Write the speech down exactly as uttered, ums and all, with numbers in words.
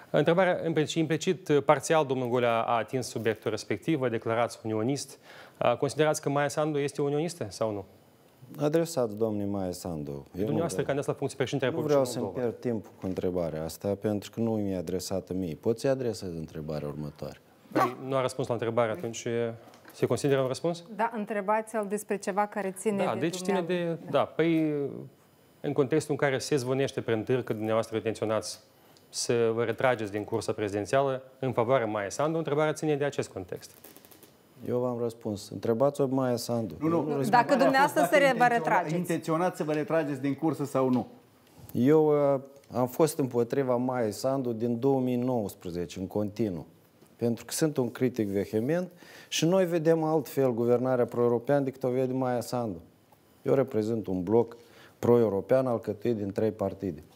Întrebarea, în principiu, implicit, parțial, domnul Golea a atins subiectul respectiv, vă declarați unionist. Considerați că Maia Sandu este unionistă sau nu? Adresat domnului Maia Sandu. Dumneavoastră, candidat la funcție președinte Nu vreau să-mi pierd timpul cu întrebarea asta, pentru că nu mi-e adresată mie. Poți să-i adresez întrebarea următoare? Păi, nu a răspuns la întrebare, atunci se consideră un răspuns? Da, întrebați-l despre ceva care ține da, de deci ține de... Da. da, păi, în contextul în care se zvonește prin târg că dumneavoastră intenționați să vă retrageți din cursa prezidențială în favoarea Maia Sandu, întrebarea ține de acest context. Eu v-am răspuns. Întrebați-o Maia Sandu. Nu, nu. Dacă dumneavoastră se vă retrageți. Intenționați să vă retrageți din cursă sau nu? Eu uh, am fost împotriva Maia Sandu din două mii nouăsprezece, în continuu. Pentru că sunt un critic vehement și noi vedem altfel guvernarea pro-europeană decât o vede Maia Sandu. Eu reprezint un bloc pro-european alcătuit din trei partide.